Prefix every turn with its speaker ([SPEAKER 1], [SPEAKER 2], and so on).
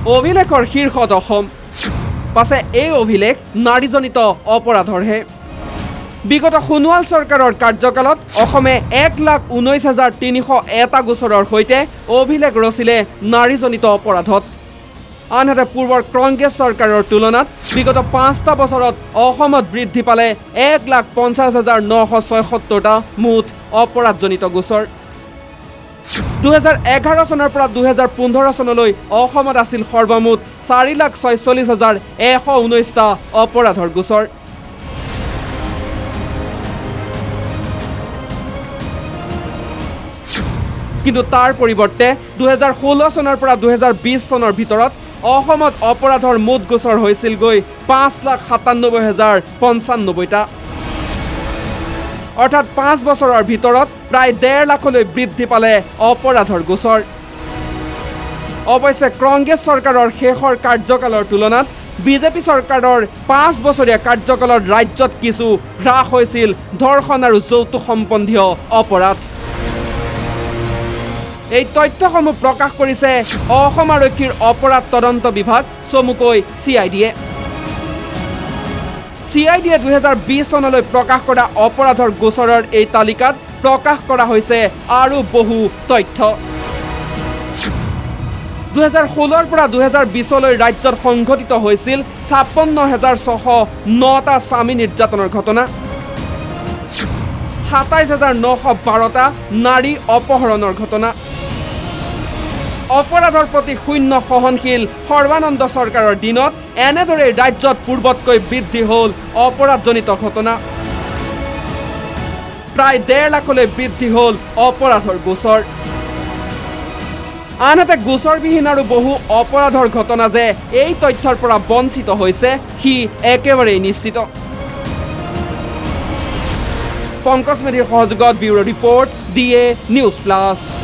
[SPEAKER 1] অভিলেখৰ শীৰ্ষত অসম পাছে এই অভিলেখ নাৰীজনিত অপৰাধৰহে বিগত সোণোৱাল চৰকাৰৰ কাৰ্যকালত অসমে 1,19,301 গোচৰৰ সৈতে অভিলেখ ৰচিলে নাৰীজনিত অপৰাধত আনহাতে পূৰ্বৰ কংগ্ৰেছ চৰকাৰৰ তুলনাত বিগত 5টা বছৰত অসমত বৃদ্ধি পালে 1,50,976টা মুঠ অপৰাধজনিত গোচৰ 2011 চনৰ পৰা 2015 চনলৈ অসমত আছিল সৰ্বমুঠ 4,46,119টা অপৰাধৰ গোচৰ কিন্তু তাৰ পৰিৱৰ্তে 2016 চনৰ পৰা 2020 চনৰ ভিতৰত অসমত অপৰাধৰ মুঠ গোচৰ হৈছিল গৈ 5,97,095টা অৰ্থাৎ 5 বছৰৰ ভিতৰত প্ৰায় 1.5 লাখলৈ বৃদ্ধি পালে অপৰাধৰ গোচৰ অৱশ্যে কংগ্ৰেছ চৰকাৰৰ শেষৰ কাৰ্যকালৰ তুলনাত বিজেপি চৰকাৰৰ 5 বছৰীয়া কাৰ্যকালত ৰাজ্যত কিছু হ্ৰাস হৈছিল ধৰ্ষণ আৰু যৌতুক সম্বন্ধীয় অপৰাধ এই তথ্যসমূহ প্ৰকাশ কৰিছে অসম আৰক্ষীৰ অপৰাধ তদন্ত বিভাগ চমুকৈ CIDয়ে 2020 চনলৈ প্ৰকাশ কৰা অপৰাধৰ গোচৰৰ এই তালিকাত প্ৰকাশ কৰা হৈছে আৰু বহু তথ্য 2016 পৰা 2020 লৈ ৰাজ্যত সংঘটিত হৈছিল 56,609টা স্বামী নিৰ্যাতনৰ ঘটনা 27,912টা নাৰী অপহৰণৰ ঘটনা অপৰাধৰ প্ৰতি শূন্য সহনশীল সৰ্বানন্দ চৰকাৰৰ দিনত এনেদৰে ৰাজ্যত পূৰ্বতকৈ বৃদ্ধি হ'ল অপৰাধজনিত ঘটনা প্ৰায় 1.5 লাখলৈ বৃদ্ধি হ'ল অপৰাধৰ গোচৰ আনহাতে গোচৰবিহীন আৰু বহু অপৰাধৰ ঘটনা যে এই তথ্যৰ পৰা বঞ্চিত হৈছে সি একেবাৰেই নিশ্চিত পংকজ মেধিৰ সহযোগত bureau report DA news plus